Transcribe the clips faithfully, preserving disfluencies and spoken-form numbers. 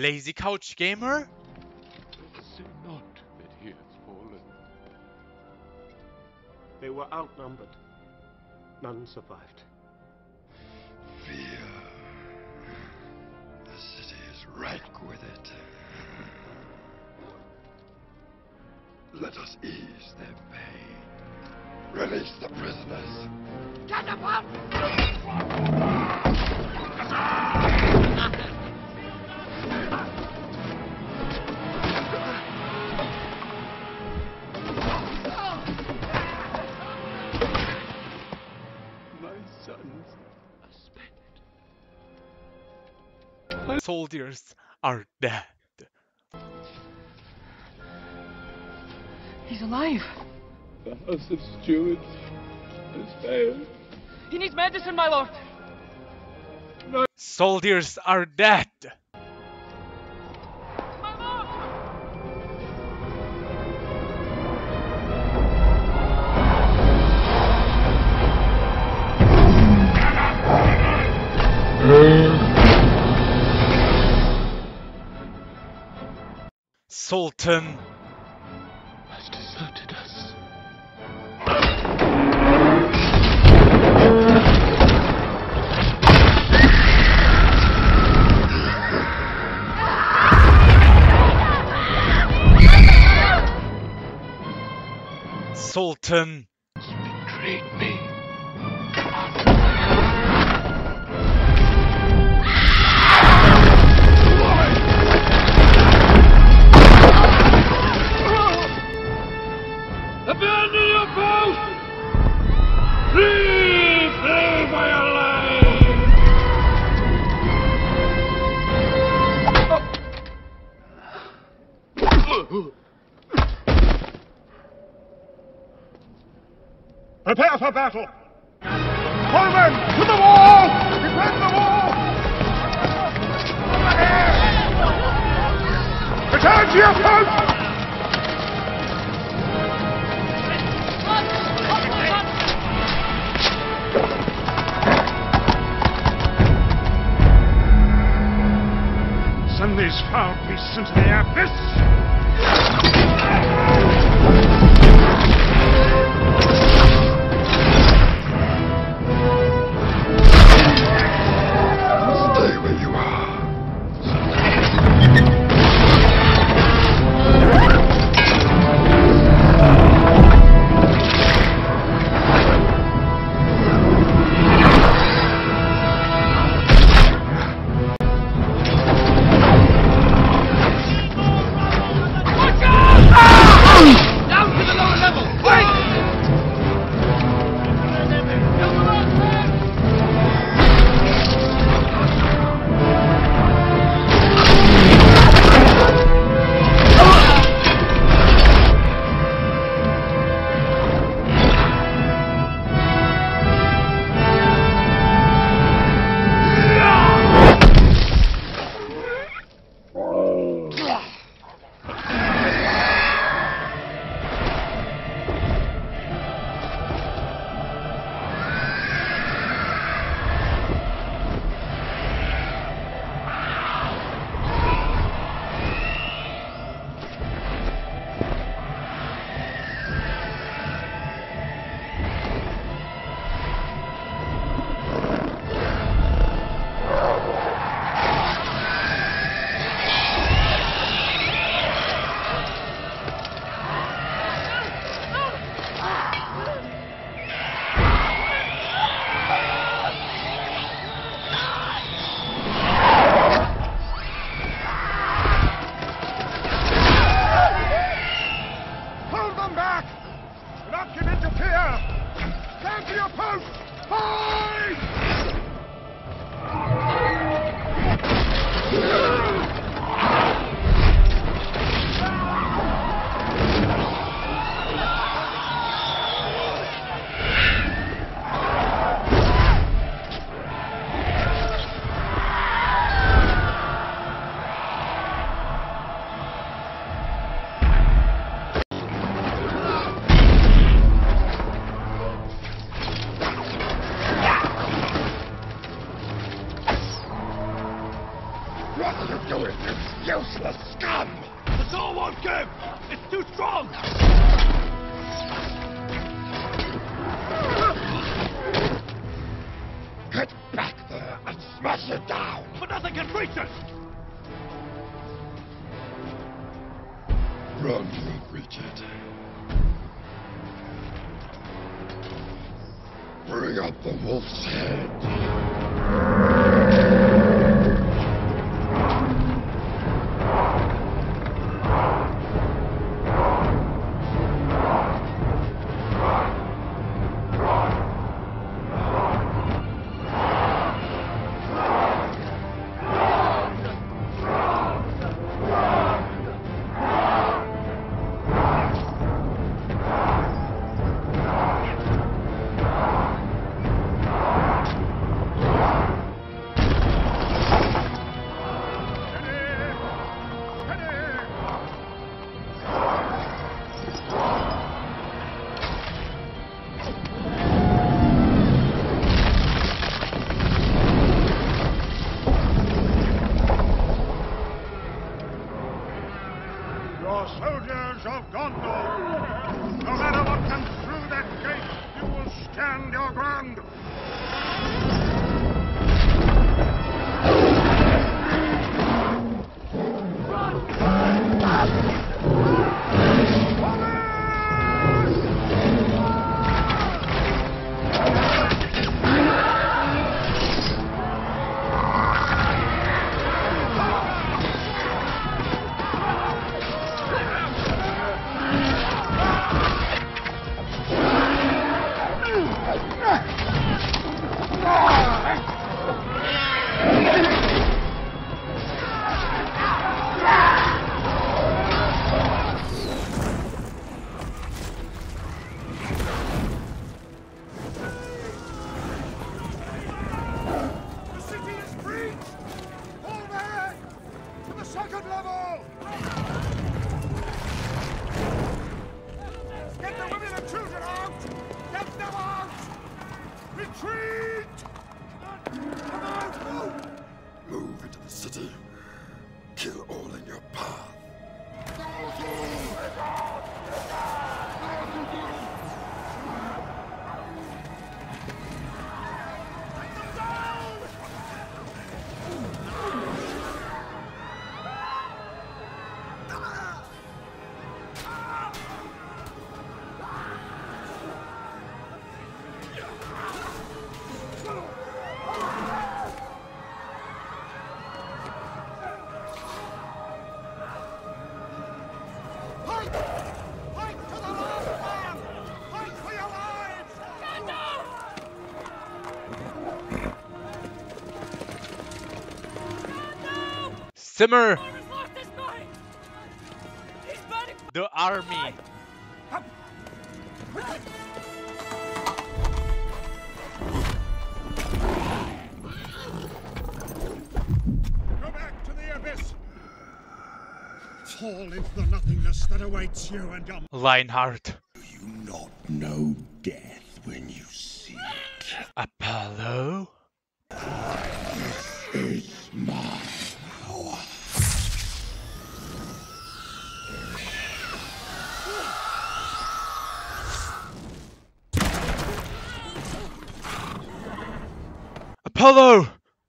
lazy couch gamer? Say not that he has fallen. They were outnumbered. None survived. Fear. The city is rank with it. Let us ease their pain. Release the prisoners. Get them up! My sons are spent. Soldiers are dead. He's alive. The House of Stewards has failed. He needs medicine, my lord. Soldiers are dead. My lord! Sultan Has deserted us. Sultan He betrayed me. Abandon your post! Flee! Flee for your life! Prepare for battle! All men, to the wall! Defend the wall! Return to your post! Send these foul beasts into the abyss! Stay where you are. Watch out! Useless scum! The door won't give! It's too strong! Get back there and smash it down! But nothing can reach it! Run won't reach it. Bring up the wolf's head. Your soldiers of Gondor, no matter what comes through that gate, you will stand your ground. Second level! Get the women and children out! Get them out! Retreat! Come out! Move! Move into the city. Kill all in your path. Simmer! The army! Go back to the abyss! Fall into the nothingness that awaits you and your... Lionheart. Do you not know death when you see it? Apollo? This is my power. Apollo!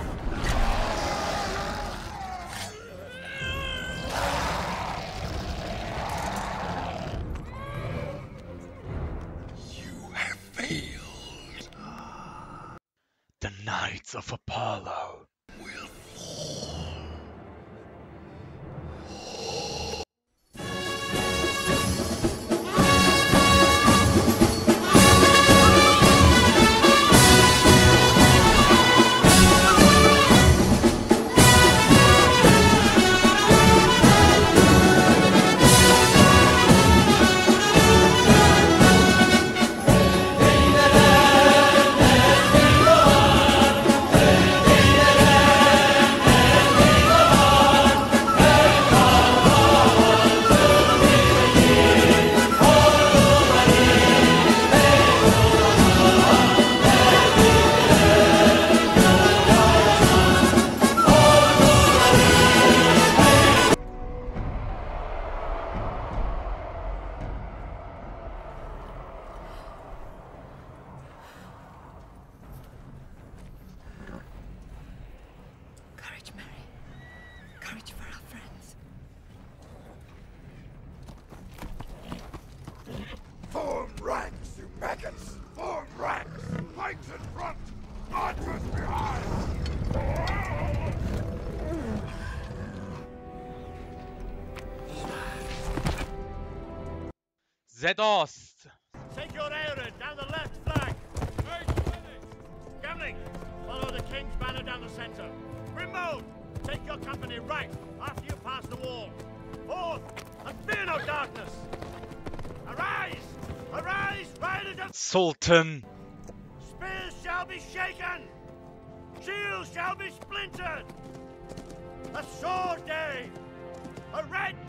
You have failed. The Knights of Apollo. Will fall. much for our friends. Form ranks, you maggots! Form ranks! Pikes in front! Archers behind! Zetos! Take your Ered down the left flank. Gamling, follow the King's banner down the center. Grimmauld, take your company right after you pass the wall. Forth, and fear no darkness. Arise! Arise, riders of... Sultan! Spears shall be shaken! Shields shall be splintered! A sword day! A red